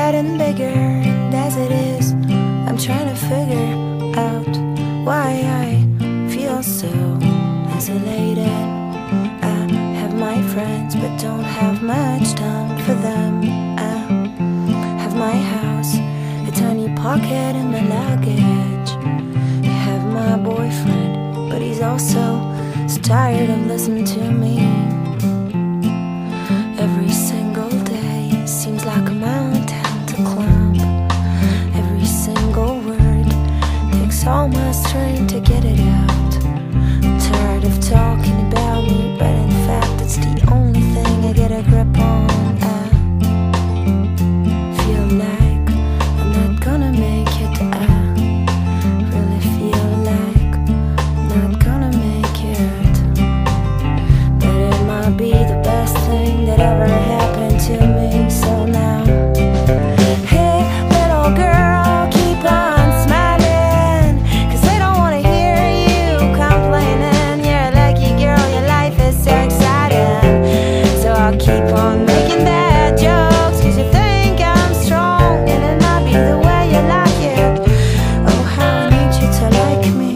getting bigger, and as it is, I'm trying to figure out why I feel so isolated. I have my friends, but don't have much time for them. I have my house, a tiny pocket in my luggage. I have my boyfriend, but he's also so tired of listening to me. Every single day seems like a mountain to climb. Every single word takes all my strength to get it out. I'm tired of talking about me, but in fact it's the only thing I get a grip on. I feel like I'm not gonna make it. I really feel like I'm not gonna make it. But it might be the best thing that ever happened to me. So now, hey little girl, keep on smiling, 'cause they don't wanna hear you complaining. You're a lucky girl, your life is so exciting. So I'll keep on making bad jokes, 'cause you think I'm strong, and it might be the way you like it. Oh, how I need you to like me.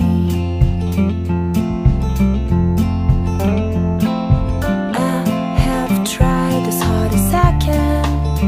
I have tried as hard as I can.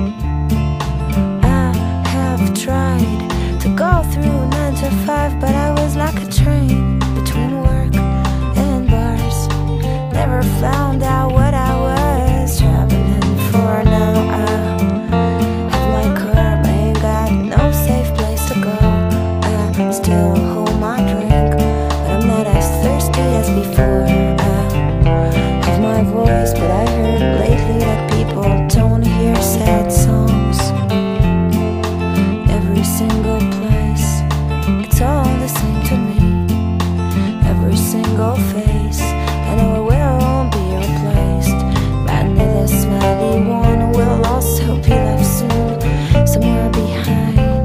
I have tried to go through 9 to 5, but I was like a train between work and bars. Never found out what I was traveling for. Now I have my car, but I ain't got no safe place to go. I still hold my drink, but I'm not as thirsty as before. I have my voice, but I heard lately that people don't hear sad songs. Every single place, it's all the same to me. Every single face, I know it will be replaced. But I know the smiley one will also be left soon, somewhere behind.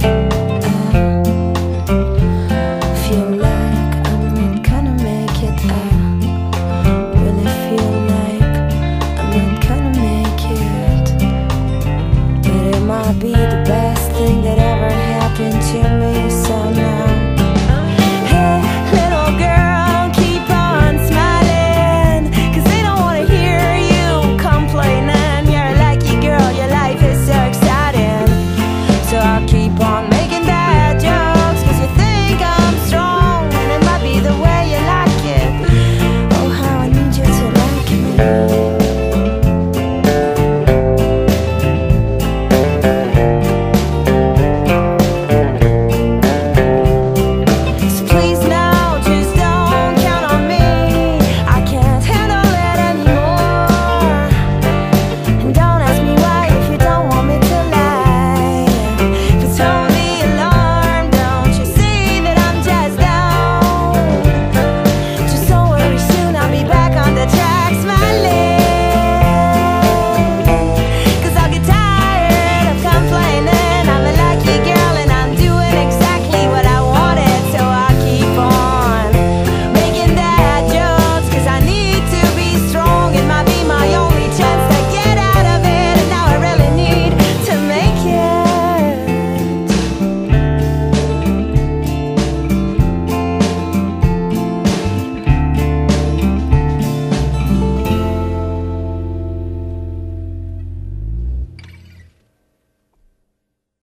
I feel like I'm not gonna make it. I really feel like I'm not gonna make it. But it might be the best thing that